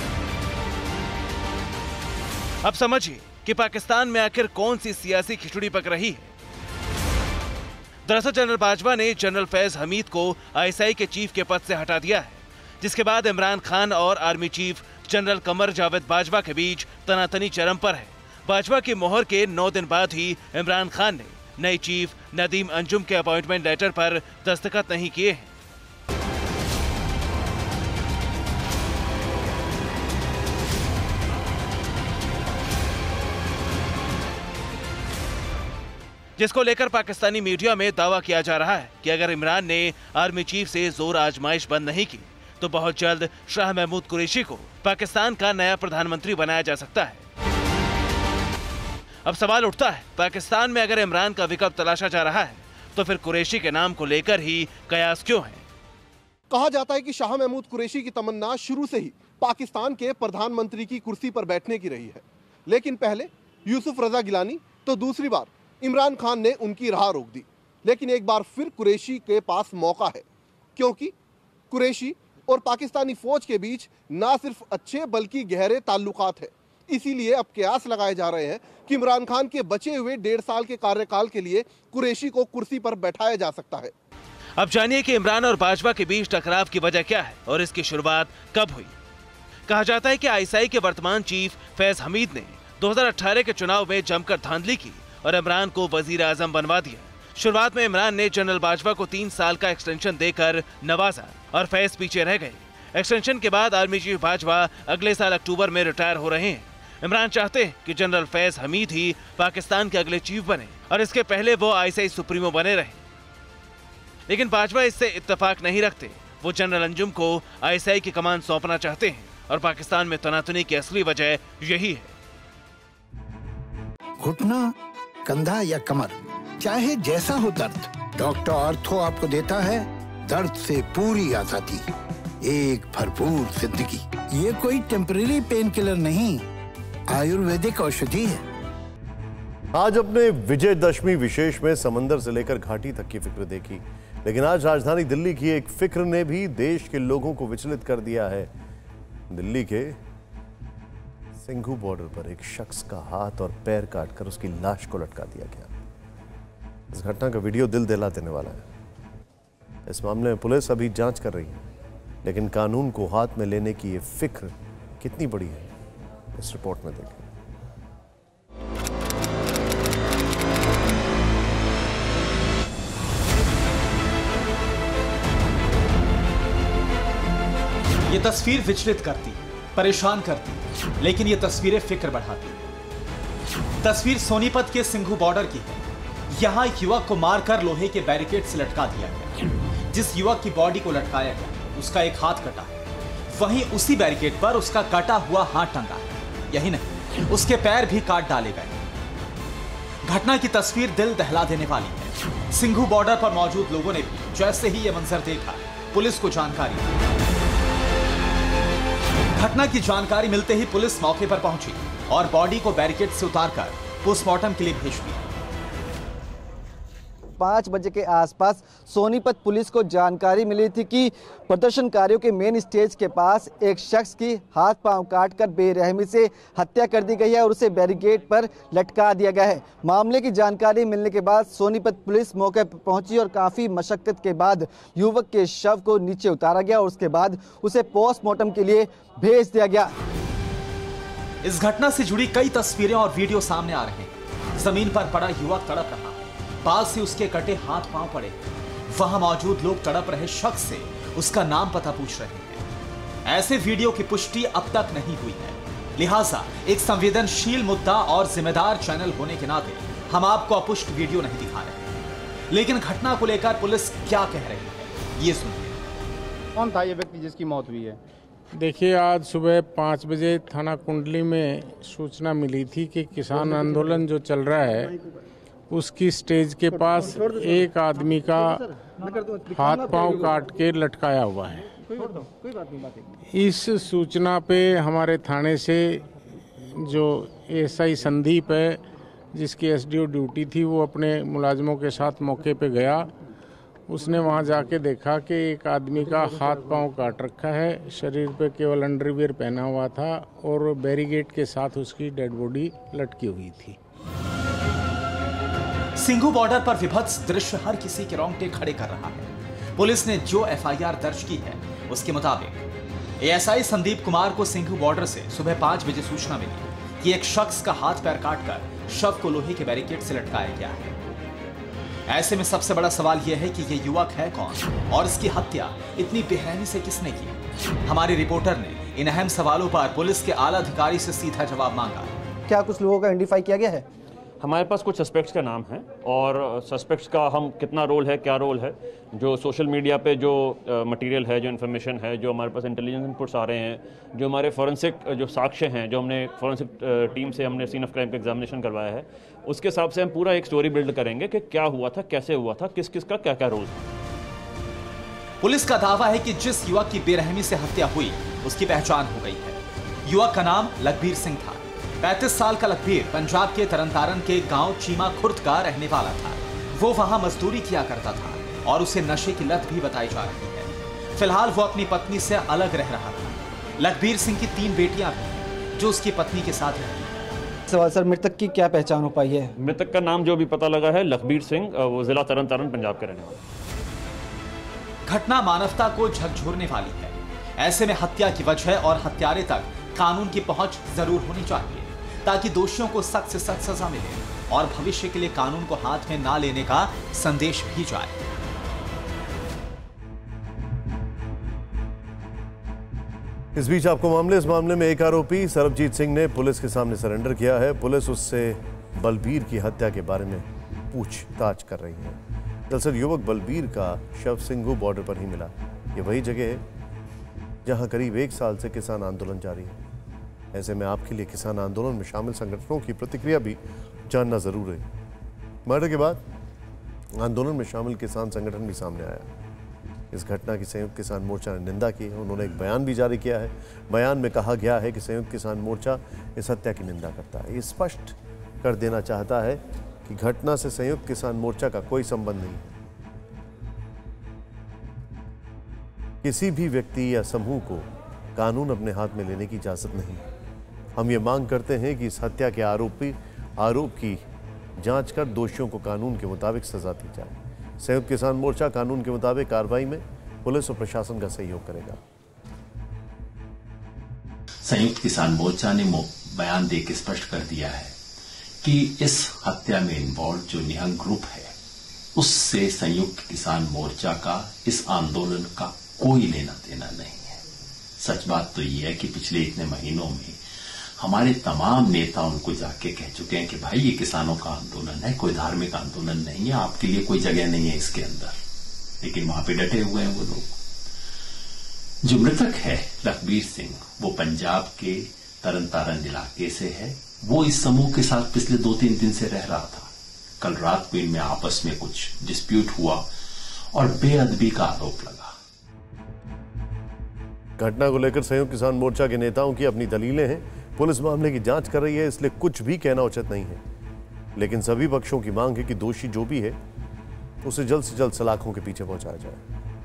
अब समझिए कि पाकिस्तान में आखिर कौन सी सियासी खिचड़ी पक रही है। दरअसल जनरल बाजवा ने जनरल फैज हमीद को आईएसआई के चीफ के पद से हटा दिया है, जिसके बाद इमरान खान और army chief general Qamar Javed Bajwa के बीच तनातनी चरम पर है। बाजवा की मोहर के 9 दिन बाद ही इमरान खान ने नए चीफ नदीम अंजुम के अपॉइंटमेंट लेटर पर दस्तखत नहीं किए हैं। जिसको लेकर पाकिस्तानी मीडिया में दावा किया जा रहा है कि अगर इमरान ने आर्मी चीफ से जोर आजमाइश बंद नहीं की तो बहुत जल्द शाह महमूद कुरैशी को पाकिस्तान का नया प्रधानमंत्री बनाया जा सकता है। अब सवाल उठता है, पाकिस्तान में अगर इमरान का विकल्प तलाशा जा रहा है तो फिर कुरैशी के नाम को लेकर ही कयास क्यों है? कहा जाता है कि शाह महमूद कुरैशी की तमन्ना शुरू से ही पाकिस्तान के प्रधानमंत्री की कुर्सी पर बैठने की रही है, लेकिन पहले यूसुफ रजा गिलानी तो दूसरी बार इमरान खान ने उनकी राह रोक दी। लेकिन एक बार फिर कुरैशी के पास मौका है, क्योंकि कुरैशी और पाकिस्तानी फौज के बीच ना सिर्फ अच्छे बल्कि गहरे ताल्लुकात है। इसीलिए अब कयास लगाए जा रहे हैं कि इमरान खान के बचे हुए 1.5 साल के कार्यकाल के लिए कुरैशी को कुर्सी पर बैठाया जा सकता है। अब जानिए कि इमरान और बाजवा के बीच टकराव की वजह क्या है और इसकी शुरुआत कब हुई। कहा जाता है कि आईएसआई के वर्तमान चीफ फैज हमीद ने 2018 के चुनाव में जमकर धांधली की और इमरान को वजीर आजम बनवा दिया। शुरुआत में इमरान ने जनरल बाजवा को 3 साल का एक्सटेंशन देकर नवाजा और फैज पीछे रह गए। एक्सटेंशन के बाद आर्मी चीफ बाजवा अगले साल अक्टूबर में रिटायर हो रहे हैं। इमरान चाहते हैं कि जनरल फैज हमीद ही पाकिस्तान के अगले चीफ बने और इसके पहले वो आईएसआई सुप्रीमो बने रहे, लेकिन बाजवा इससे इत्तेफाक नहीं रखते। वो जनरल अंजुम को आईएसआई की कमान सौंपना चाहते हैं और पाकिस्तान में तनातनी की असली वजह यही है। घुटना, कंधा या कमर, चाहे जैसा हो दर्द, डॉक्टर ऑर्थो आपको देता है दर्द से पूरी आजादी, एक भरपूर जिंदगी। ये कोई टेम्परेरी पेन किलर नहीं, आयुर्वेदिक औषधि है। आज अपने विजयदशमी विशेष में समंदर से लेकर घाटी तक की फिक्र देखी, लेकिन आज राजधानी दिल्ली की एक फिक्र ने भी देश के लोगों को विचलित कर दिया है। दिल्ली के सिंघू बॉर्डर पर एक शख्स का हाथ और पैर काटकर उसकी लाश को लटका दिया गया। इस घटना का वीडियो दिल दहला देने वाला है। इस मामले में पुलिस अभी जांच कर रही है, लेकिन कानून को हाथ में लेने की ये फिक्र कितनी बड़ी है, इस रिपोर्ट में देखें। ये तस्वीर विचलित करती, परेशान करती, लेकिन ये तस्वीरें फिक्र बढ़ाती। तस्वीर सोनीपत के सिंघू बॉर्डर की है। यहां एक युवक को मारकर लोहे के बैरिकेड से लटका दिया गया। जिस युवक की बॉडी को लटकाया गया उसका एक हाथ कटा है, वहीं उसी बैरिकेड पर उसका कटा हुआ हाथ टंगा है। यही नहीं, उसके पैर भी काट डाले गए। घटना की तस्वीर दिल दहला देने वाली है। सिंघू बॉर्डर पर मौजूद लोगों ने भी जैसे ही यह मंजर देखा, पुलिस को जानकारी दी। घटना की जानकारी मिलते ही पुलिस मौके पर पहुंची और बॉडी को बैरिकेड से उतारकर पोस्टमार्टम के लिए भेज दिया। 5 बजे के आसपास सोनीपत पुलिस को जानकारी मिली थी कि प्रदर्शनकारियों के मेन स्टेज के पास एक शख्स की हाथ पांव काटकर बेरहमी से हत्या कर दी गई है और उसे बैरिकेड पर लटका दिया गया है। मामले की जानकारी मिलने के बाद सोनीपत पुलिस मौके पर पहुंची और काफी मशक्कत के बाद युवक के शव को नीचे उतारा गया और उसके बाद उसे पोस्टमार्टम के लिए भेज दिया गया। इस घटना से जुड़ी कई तस्वीरें और वीडियो सामने आ रहे हैं। जमीन पर पड़ा युवक तड़प रहा है, पास से उसके कटे हाथ पांव पड़े। वहां मौजूद लोग तड़प रहे शख्स से उसका नाम पता पूछ रहे हैं। ऐसे वीडियो की पुष्टि अब तक नहीं हुई है, लिहाजा एक संवेदनशील मुद्दा और जिम्मेदार चैनल होने के नाते हम आपको अपुष्ट वीडियो नहीं दिखा रहे। लेकिन घटना को लेकर पुलिस क्या कह रही है, ये सुनिए। कौन था ये व्यक्ति जिसकी मौत हुई है? देखिए, आज सुबह 5 बजे थाना कुंडली में सूचना मिली थी कि किसान आंदोलन जो चल रहा है उसकी स्टेज के पास एक आदमी का हाथ पांव काट के लटकाया हुआ है। इस सूचना पे हमारे थाने से जो एसआई संदीप है, जिसकी एसडीओ ड्यूटी थी, वो अपने मुलाजिमों के साथ मौके पे गया। उसने वहां जाके देखा कि एक आदमी का हाथ पांव काट रखा है, शरीर पे केवल अंडरवियर पहना हुआ था और बैरिकेड के साथ उसकी डेड बॉडी लटकी हुई थी। सिंघू बॉर्डर पर विभत्स दृश्य हर किसी के रोंगटे खड़े कर रहा है। पुलिस ने जो एफआईआर दर्ज की है उसके मुताबिक एएसआई संदीप कुमार को सिंघू बॉर्डर से सुबह 5 बजे सूचना मिली कि एक शख्स का हाथ पैर काटकर शव को लोहे के बैरिकेड से लटकाया गया है। ऐसे में सबसे बड़ा सवाल यह है कि यह युवक है कौन और इसकी हत्या इतनी बेरहमी से किसने की। हमारे रिपोर्टर ने इन अहम सवालों पर पुलिस के आला अधिकारी से सीधा जवाब मांगा। क्या कुछ लोगों का आइडेंटिफाई किया गया है? हमारे पास कुछ सस्पेक्ट्स का नाम है और सस्पेक्ट्स का हम कितना रोल है, क्या रोल है, जो सोशल मीडिया पे जो मटेरियल है, जो इन्फॉर्मेशन है, जो हमारे पास इंटेलिजेंस इनपुट्स आ रहे हैं, जो हमारे फॉरेंसिक जो साक्ष्य हैं, जो हमने फॉरेंसिक टीम से हमने सीन ऑफ क्राइम का एग्जामिनेशन करवाया है, उसके हिसाब से हम पूरा एक स्टोरी बिल्ड करेंगे कि क्या हुआ था, कैसे हुआ था, किस किस का क्या क्या रोल था। पुलिस का दावा है कि जिस युवक की बेरहमी से हत्या हुई उसकी पहचान हो गई है। युवक का नाम लखबीर सिंह था। 35 साल का लखबीर पंजाब के तरनतारन के गांव चीमा खुर्द का रहने वाला था। वो वहां मजदूरी किया करता था और उसे नशे की लत भी बताई जा रही है। फिलहाल वो अपनी पत्नी से अलग रह रहा था। लखबीर सिंह की 3 बेटियां भी जो उसकी पत्नी के साथ रहती हैं। सवाल सर, मृतक की क्या पहचान हो पाई है? मृतक का नाम जो भी पता लगा है लखबीर सिंह, वो जिला तरनतारन पंजाब के रहने वाले। घटना मानवता को झकझोरने वाली है। ऐसे में हत्या की वजह और हत्यारे तक कानून की पहुंच जरूर होनी चाहिए ताकि दोषियों को सख्त से सख्त सजा मिले और भविष्य के लिए कानून को हाथ में ना लेने का संदेश भी जाए। इस बीच आपको इस मामले में एक आरोपी सरबजीत सिंह ने पुलिस के सामने सरेंडर किया है। पुलिस उससे बलबीर की हत्या के बारे में पूछताछ कर रही है। दरअसल युवक बलबीर का शव सिंघू बॉर्डर पर ही मिला। ये वही जगह है जहां करीब 1 साल से किसान आंदोलन जारी है। ऐसे में आपके लिए किसान आंदोलन में शामिल संगठनों की प्रतिक्रिया भी जानना जरूर है। मर्डर के बाद आंदोलन में शामिल किसान संगठन भी सामने आया। इस घटना की संयुक्त किसान मोर्चा ने निंदा की है। उन्होंने एक बयान भी जारी किया है। बयान में कहा गया है कि संयुक्त किसान मोर्चा इस हत्या की निंदा करता है। ये स्पष्ट कर देना चाहता है कि घटना से संयुक्त किसान मोर्चा का कोई संबंध नहीं है। किसी भी व्यक्ति या समूह को कानून अपने हाथ में लेने की इजाजत नहीं। हम ये मांग करते हैं कि इस हत्या के आरोप की जांच कर दोषियों को कानून के मुताबिक सजा दी जाए। संयुक्त किसान मोर्चा कानून के मुताबिक कार्रवाई में पुलिस और प्रशासन का सहयोग करेगा। संयुक्त किसान मोर्चा ने बयान देकर स्पष्ट कर दिया है कि इस हत्या में इन्वॉल्व जो निहंग ग्रुप है उससे संयुक्त किसान मोर्चा का इस आंदोलन का कोई लेना देना नहीं है। सच बात तो ये है कि पिछले इतने महीनों में हमारे तमाम नेता उनको जाके कह चुके हैं कि भाई ये किसानों का आंदोलन है, कोई धार्मिक आंदोलन नहीं है, आपके लिए कोई जगह नहीं है इसके अंदर। लेकिन वहां पे डटे हुए हैं वो लोग। जो मृतक है लखबीर सिंह, वो पंजाब के तरन तारण इलाके से है। वो इस समूह के साथ पिछले 2-3 दिन से रह रहा था। कल रात को इनमें आपस में कुछ डिस्प्यूट हुआ और बेअदबी का आरोप लगा। घटना को लेकर संयुक्त किसान मोर्चा के नेताओं की अपनी दलीलें हैं। पुलिस मामले की जांच कर रही है, इसलिए कुछ भी कहना उचित नहीं है। लेकिन सभी पक्षों की मांग है कि दोषी जो भी है उसे जल्द से जल्द सलाखों के पीछे पहुंचाया जाए।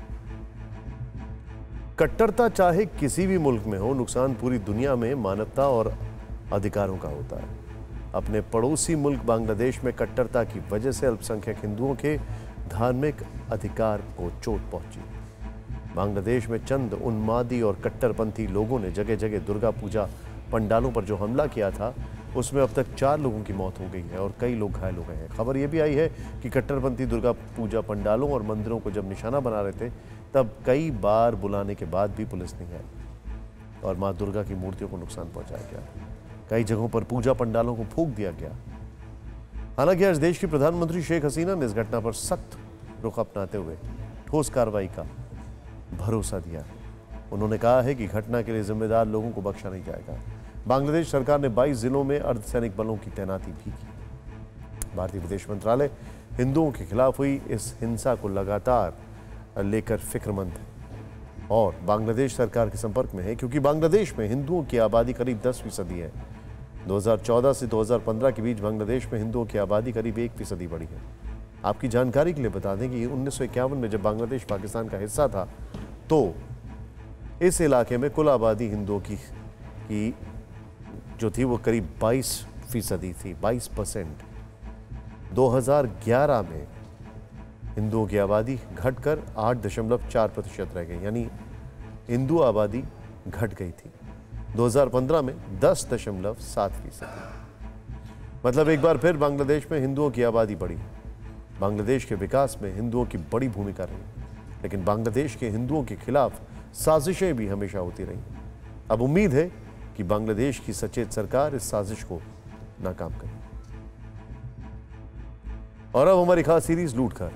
कट्टरता चाहे किसी भी मुल्क में हो, नुकसान पूरी दुनिया में मानवता और अधिकारों का होता है। अपने पड़ोसी मुल्क बांग्लादेश में कट्टरता की वजह से अल्पसंख्यक हिंदुओं के धार्मिक अधिकार को चोट पहुंची। बांग्लादेश में चंद उन्मादी और कट्टरपंथी लोगों ने जगह जगह दुर्गा पूजा पंडालों पर जो हमला किया था उसमें अब तक 4 लोगों की मौत हो गई है और कई लोग घायल हो गए हैं। खबर यह भी आई है कि कट्टरपंथी दुर्गा पूजा पंडालों और मंदिरों को जब निशाना बना रहे थे तब कई बार बुलाने के बाद भी पुलिस नहीं आई और मां दुर्गा की मूर्तियों को नुकसान पहुंचाया गया। कई जगहों पर पूजा पंडालों को फूंक दिया गया। हालांकि आज देश की प्रधानमंत्री शेख हसीना ने इस घटना पर सख्त रुख अपनाते हुए ठोस कार्रवाई का भरोसा दिया है। उन्होंने कहा है कि घटना के लिए जिम्मेदार लोगों को बख्शा नहीं जाएगा। बांग्लादेश सरकार ने 22 जिलों में अर्धसैनिक बलों की तैनाती भी की। भारतीय विदेश मंत्रालय हिंदुओं के खिलाफ हुई इस हिंसा को लगातार लेकर फिक्रमंद है और बांग्लादेश सरकार के संपर्क में है, क्योंकि बांग्लादेश में हिंदुओं की आबादी करीब 10% है। 2014 से 2015 के बीच बांग्लादेश में हिंदुओं की आबादी करीब 1% बढ़ी है। आपकी जानकारी के लिए बता दें कि 1951 में जब बांग्लादेश पाकिस्तान का हिस्सा था तो इस इलाके में कुल आबादी हिंदुओं की जो थी वो करीब 22% थी, 22%। 2011 में हिंदुओं की आबादी घटकर 8.4% रह गई, यानी हिंदू आबादी घट गई थी। 2015 में 10.7%। मतलब एक बार फिर बांग्लादेश में हिंदुओं की आबादी बढ़ी। बांग्लादेश के विकास में हिंदुओं की बड़ी भूमिका रही, लेकिन बांग्लादेश के हिंदुओं के खिलाफ साजिशें भी हमेशा होती रही। अब उम्मीद है कि बांग्लादेश की सचेत सरकार इस साजिश को नाकाम करे। और अब हमारी खास सीरीज लूटकर।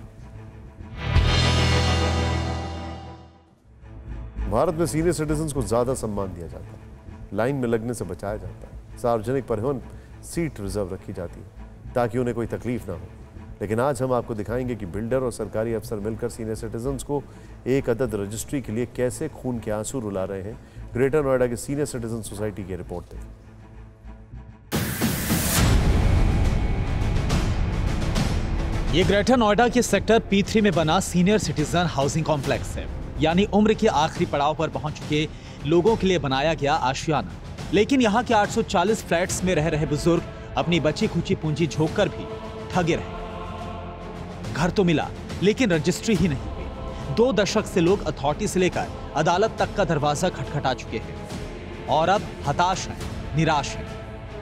भारत में सीनियर सिटीजन्स को ज्यादा सम्मान दिया जाता है, लाइन में लगने से बचाया जाता है, सार्वजनिक परिवहन सीट रिजर्व रखी जाती है ताकि उन्हें कोई तकलीफ ना हो। लेकिन आज हम आपको दिखाएंगे कि बिल्डर और सरकारी अफसर मिलकर सीनियर सिटीजन्स को एक अदद रजिस्ट्री के लिए कैसे खून के आंसू रुला रहे हैं। ग्रेटर नोएडा के सीनियर सिटीजन सोसाइटी की रिपोर्ट देखें। ये ग्रेटर नोएडा के सेक्टर P3 में बना सीनियर सिटीजन हाउसिंग कॉम्प्लेक्स है, यानी उम्र के आखिरी पड़ाव पर पहुंच चुके लोगों के लिए बनाया गया आशियाना। लेकिन यहाँ के 840 फ्लैट्स में रह रहे बुजुर्ग अपनी बची खुची पूंजी झोंक कर भी ठगे रहे। घर तो मिला लेकिन रजिस्ट्री ही नहीं हुई। 2 दशक से लोग अथॉरिटी से लेकर अदालत तक का दरवाजा खटखटा चुके हैं और अब हताश हैं, निराश हैं।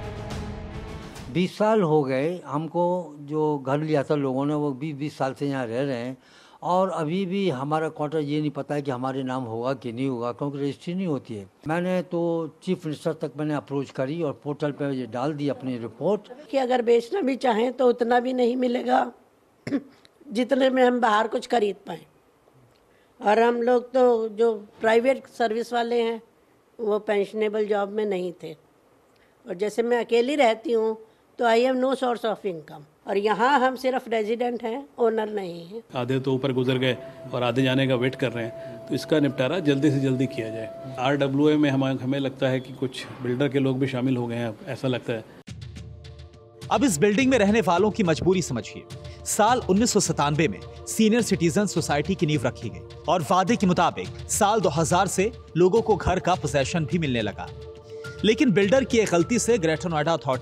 20 साल हो गए हमको, जो घर लिया था लोगों ने, वो 20 साल से यहाँ रह रहे हैं और अभी भी हमारा क्वार्टर ये नहीं पता है कि हमारे नाम होगा कि नहीं होगा, क्योंकि रजिस्ट्री नहीं होती है। मैंने तो चीफ मिनिस्टर तक मैंने अप्रोच करी और पोर्टल पे ये डाल दी अपनी रिपोर्ट कि अगर बेचना भी चाहें तो उतना भी नहीं मिलेगा जितने में हम बाहर कुछ खरीद पाएँ। और हम लोग तो जो प्राइवेट सर्विस वाले हैं वो पेंशनेबल जॉब में नहीं थे, और जैसे मैं अकेली रहती हूँ तो I have no source of income, और यहाँ हम सिर्फ रेजिडेंट हैं, ओनर नहीं है। आधे तो ऊपर गुजर गए और आधे जाने का वेट कर रहे हैं, तो इसका निपटारा जल्दी से जल्दी किया जाए। RWA में हमें लगता है कि कुछ बिल्डर के लोग भी शामिल हो गए हैं, ऐसा लगता है। अब इस बिल्डिंग में रहने वालों की मजबूरी समझिए। साल 1997 में सीनियर सिटीजन सोसाइटी की नींव रखी गई और वादे के मुताबिक साल 2000 से लोगों को घर का पोजेशन भी मिलने लगा। लेकिन बिल्डर की एक गलती से ग्रेटर नोएडा अथॉरिटी ने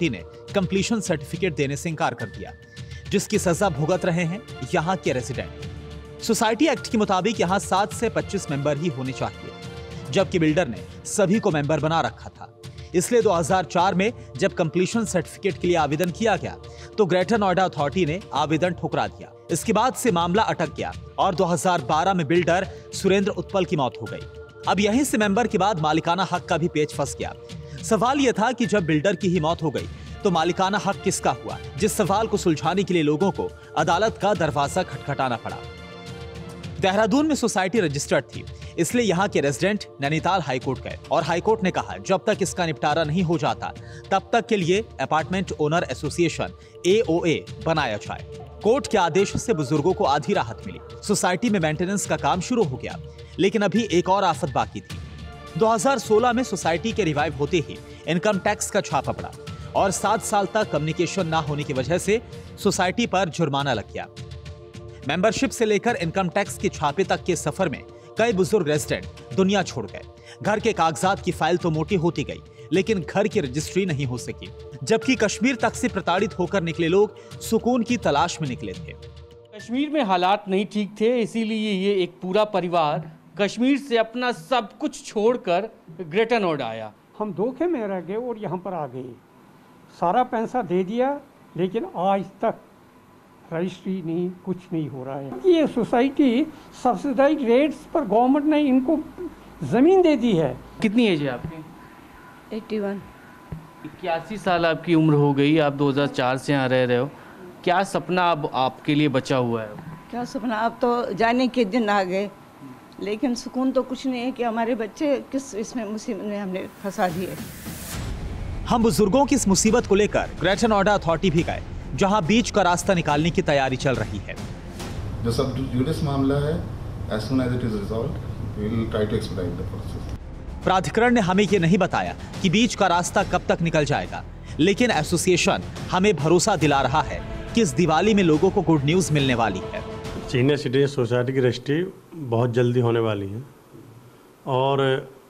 कंप्लीशन सर्टिफिकेट देने से इनकार कर दिया, जिसकी सजा भुगत रहे हैं यहाँ के रेजिडेंट। सोसाइटी एक्ट के मुताबिक यहाँ 7 से 25 मेंबर ही होने चाहिए, जबकि बिल्डर ने सभी को मेंबर बना रखा था। इसलिए 2004 में जब कंप्लीशन सर्टिफिकेट के लिए आवेदन किया गया तो ग्रेटर नोएडा अथॉरिटी ने आवेदन ठुकरा दिया। इसके बाद से मामला अटक गया और 2012 में बिल्डर सुरेंद्र उत्पल की मौत हो गई। अब यहीं से मेंबर के बाद मालिकाना हक का भी पेच फंस गया। सवाल यह था कि जब बिल्डर की ही मौत हो गई तो मालिकाना हक किसका हुआ, जिस सवाल को सुलझाने के लिए लोगों को अदालत का दरवाजा खटखटाना पड़ा। देहरादून में सोसाइटी रजिस्टर्ड थी, इसलिए यहाँ के रेजिडेंट नैनीताल हाईकोर्ट गए और हाईकोर्ट ने कहा जब तक इसका निपटारा नहीं हो जाता तब तक के लिए अपार्टमेंट ओनर एसोसिएशन AOA बनाया जाए। कोर्ट के आदेश से बुजुर्गों को आधी राहत मिली। सोसाइटी में मेंटेनेंस का काम शुरू हो गया, लेकिन अभी एक और आफत बाकी थी। 2016 में सोसाइटी के रिवाइव होते ही इनकम टैक्स का छापा पड़ा और 7 साल तक कम्युनिकेशन ना होने की वजह से सोसाइटी पर जुर्माना लग गया। मेंबरशिप से लेकर इनकम टैक्स के छापे तक के सफर में कई बुजुर्ग रेजिडेंट दुनिया छोड़ गए। घर के कागजात की फाइल तो मोटी होती गई, लेकिन घर की रजिस्ट्री नहीं हो सकी, जबकि कश्मीर तक से प्रताड़ित होकर निकले लोग सुकून की तलाश में निकले थे। कश्मीर में हालात नहीं ठीक थे, इसीलिए ये एक पूरा परिवार कश्मीर से अपना सब कुछ छोड़कर ग्रेटर नोएडा आया। हम धोखे में रह गए और यहाँ पर आ गए। सारा पैसा दे दिया, लेकिन आज तक रजिस्ट्री नहीं, कुछ नहीं हो रहा है। ये सोसाइटी सब्सिडाइज रेट्स पर गवर्नमेंट ने इनको ज़मीन दे दी है। कितनी एज है आपकी? 81। 81 साल आपकी उम्र हो गई, आप 2004 से यहाँ रह रहे हो। क्या सपना अब आपके लिए बचा हुआ है? क्या सपना, अब तो जाने के दिन आ गए, लेकिन सुकून तो कुछ नहीं है कि हमारे बच्चे किस इसमें मुसीबत में हमने फंसा दिए। हम बुजुर्गों की इस मुसीबत को लेकर ग्रेटर नोएडा अथॉरिटी भी गए, जहां बीच का रास्ता निकालने की तैयारी चल रही है। जो सब जुडिस मामला है, as soon as it is resolved, we will try to expedite the process. प्राधिकरण ने हमें ये नहीं बताया कि बीच का रास्ता कब तक निकल जाएगा, लेकिन एसोसिएशन हमें भरोसा दिला रहा है कि इस दिवाली में लोगों को गुड न्यूज मिलने वाली है। सीनियर सिटीजन सोसाइटी की रजिस्ट्री बहुत जल्दी होने वाली है और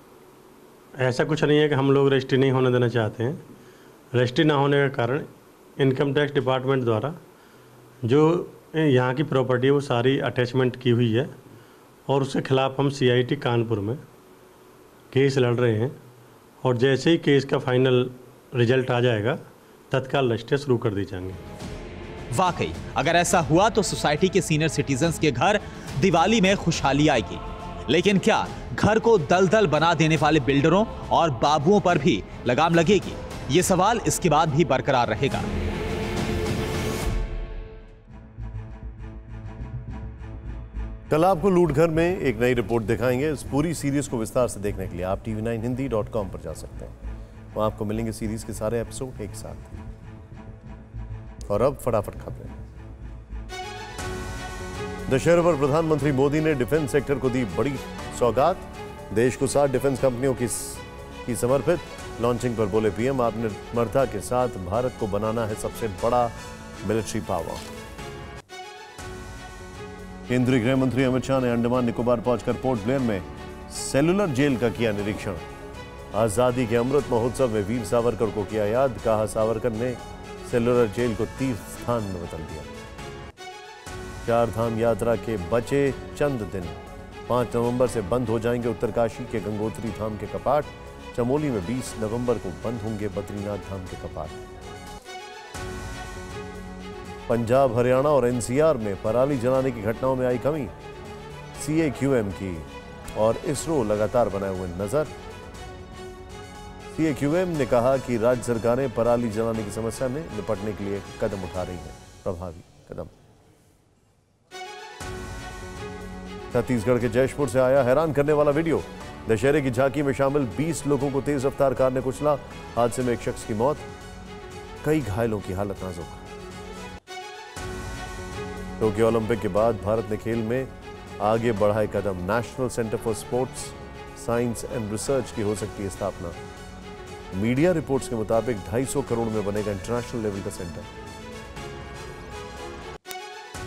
ऐसा कुछ नहीं है कि हम लोग रजिस्ट्री नहीं होने देना चाहते हैं। रजिस्ट्री ना होने के कारण इनकम टैक्स डिपार्टमेंट द्वारा जो यहाँ की प्रॉपर्टी है वो सारी अटैचमेंट की हुई है और उसके खिलाफ हम CIT कानपुर में केस लड़ रहे हैं और जैसे ही केस का फाइनल रिजल्ट आ जाएगा तत्काल रजिस्ट्री शुरू कर दी जाएंगे। वाकई अगर ऐसा हुआ तो सोसाइटी के सीनियर सिटीजन्स के घर दिवाली में खुशहाली आएगी, लेकिन क्या घर को दलदल बना देने वाले बिल्डरों और बाबुओं पर भी लगाम लगेगी? ये सवाल इसके बाद भी बरकरार रहेगा। कल आपको लूटघर में एक नई रिपोर्ट दिखाएंगे। इस पूरी सीरीज को विस्तार से देखने के लिए आप tv9hindi.com पर जा सकते हैं। वहां आपको मिलेंगे सीरीज के सारे एपिसोड एक साथ। और अब फटाफट खबरें। दशहरे पर प्रधानमंत्री मोदी ने डिफेंस सेक्टर को दी बड़ी सौगात। देश को 7 डिफेंस कंपनियों की समर्पित। लॉन्चिंग पर बोले पीएम, आत्मनिर्भरता के साथ भारत को बनाना है सबसे बड़ा मिलिट्री पावर। केंद्रीय गृह मंत्री अमित शाह ने अंडमान निकोबार पहुंचकर पोर्ट ब्लेयर में सेलुलर जेल का किया निरीक्षण। आजादी के अमृत महोत्सव में वीर सावरकर को किया याद। कहा, सावरकर ने सेलुलर जेल को तीर्थ स्थान में बदल दिया। 4 धाम यात्रा के बचे चंद दिन। 5 नवंबर से बंद हो जाएंगे उत्तरकाशी के गंगोत्री धाम के कपाट। चमोली में 20 नवंबर को बंद होंगे बद्रीनाथ धाम के कपाट। पंजाब, हरियाणा और NCR में पराली जलाने की घटनाओं में आई कमी। CAQM की और इसरो लगातार बनाए हुए नजर। CAQM ने कहा कि राज्य सरकारें पराली जलाने की समस्या में निपटने के लिए कदम उठा रही हैं, प्रभावी कदम। छत्तीसगढ़ के जयपुर से आया हैरान करने वाला वीडियो। दशहरे की झांकी में शामिल 20 लोगों को तेज रफ्तार कार ने कुचला। हादसे में एक शख्स की मौत, कई घायलों की हालत नाजुक। टोक्यो ओलंपिक के बाद भारत ने खेल में आगे बढ़ाए कदम। National centre for sports science and research की हो सकती है स्थापना। मीडिया रिपोर्ट्स के मुताबिक 250 करोड़ में बनेगा इंटरनेशनल लेवल का सेंटर।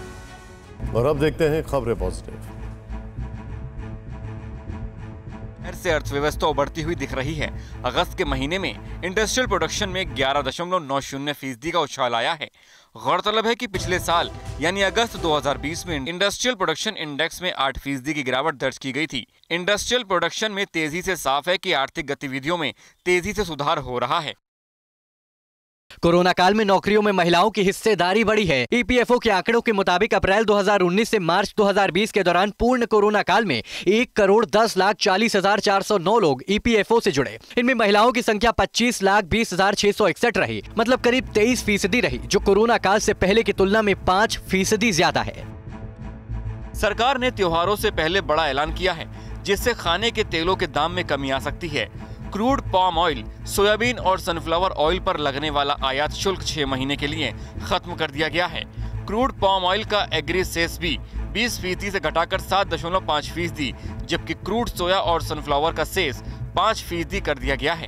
और अब देखते हैं खबरें पॉजिटिव। जाहिर से अर्थव्यवस्था उभरती हुई दिख रही है। अगस्त के महीने में इंडस्ट्रियल प्रोडक्शन में 11.90% का उछाल आया है। गौरतलब है कि पिछले साल यानी अगस्त 2020 में इंडस्ट्रियल प्रोडक्शन इंडेक्स में 8% की गिरावट दर्ज की गई थी। इंडस्ट्रियल प्रोडक्शन में तेजी से साफ है कि आर्थिक गतिविधियों में तेजी से सुधार हो रहा है। कोरोना काल में नौकरियों में महिलाओं की हिस्सेदारी बढ़ी है। ईपीएफओ के आंकड़ों के मुताबिक अप्रैल 2019 से मार्च 2020 के दौरान पूर्ण कोरोना काल में 1,10,40,409 लोग ईपीएफओ से जुड़े। इनमें महिलाओं की संख्या 25,20,661 रही, मतलब करीब 23% रही, जो कोरोना काल से पहले की तुलना में 5% ज्यादा है। सरकार ने त्योहारों से पहले बड़ा ऐलान किया है, जिससे खाने के तेलों के दाम में कमी आ सकती है। क्रूड पाम ऑयल, सोयाबीन और सनफ्लावर ऑयल पर लगने वाला आयात शुल्क 6 महीने के लिए खत्म कर दिया गया है। क्रूड पाम ऑयल का एग्री सेस भी 20% से घटाकर 7.5%, जबकि क्रूड सोया और सनफ्लावर का सेस 5% कर दिया गया है।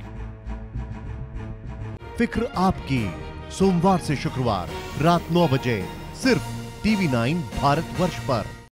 फिक्र आपकी, सोमवार से शुक्रवार रात 9 बजे सिर्फ TV9 भारतवर्ष पर।